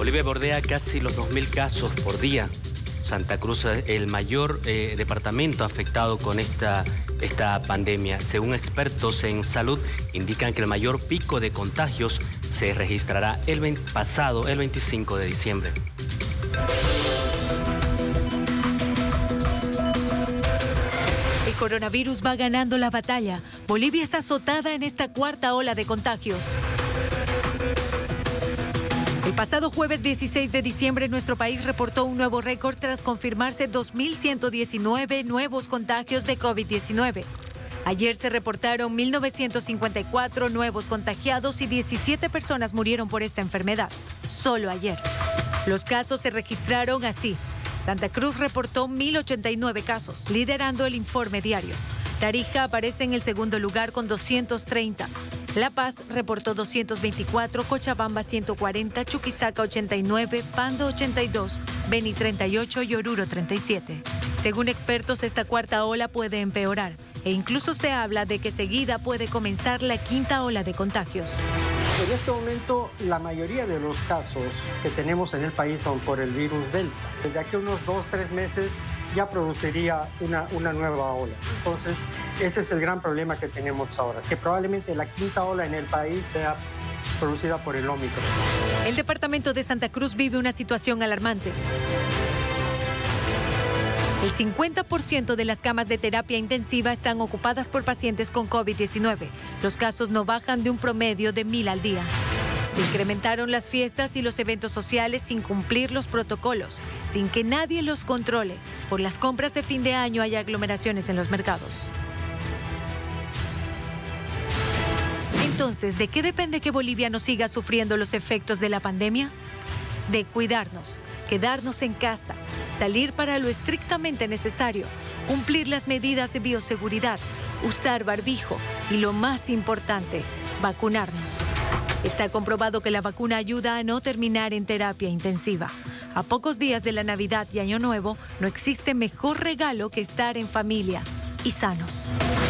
Bolivia bordea casi los 2.000 casos por día. Santa Cruz es el mayor departamento afectado con esta pandemia. Según expertos en salud, indican que el mayor pico de contagios se registrará el 25 de diciembre. El coronavirus va ganando la batalla. Bolivia es azotada en esta cuarta ola de contagios. El pasado jueves 16 de diciembre, nuestro país reportó un nuevo récord tras confirmarse 2.119 nuevos contagios de COVID-19. Ayer se reportaron 1.954 nuevos contagiados y 17 personas murieron por esta enfermedad. Solo ayer. Los casos se registraron así. Santa Cruz reportó 1.089 casos, liderando el informe diario. Tarija aparece en el segundo lugar con 230. La Paz reportó 224, Cochabamba 140, Chuquisaca 89, Pando 82, Beni 38 y Oruro 37. Según expertos, esta cuarta ola puede empeorar e incluso se habla de que seguida puede comenzar la quinta ola de contagios. En este momento, la mayoría de los casos que tenemos en el país son por el virus Delta. De aquí a unos 2-3 meses ya produciría una nueva ola. Entonces, ese es el gran problema que tenemos ahora, que probablemente la quinta ola en el país sea producida por el Ómicron. El departamento de Santa Cruz vive una situación alarmante. El 50% de las camas de terapia intensiva están ocupadas por pacientes con COVID-19. Los casos no bajan de un promedio de 1.000 al día. Se incrementaron las fiestas y los eventos sociales sin cumplir los protocolos, sin que nadie los controle. Por las compras de fin de año hay aglomeraciones en los mercados. Entonces, ¿de qué depende que Bolivia no siga sufriendo los efectos de la pandemia? De cuidarnos, quedarnos en casa, salir para lo estrictamente necesario, cumplir las medidas de bioseguridad, usar barbijo y, lo más importante, vacunarnos. Está comprobado que la vacuna ayuda a no terminar en terapia intensiva. A pocos días de la Navidad y Año Nuevo, no existe mejor regalo que estar en familia y sanos.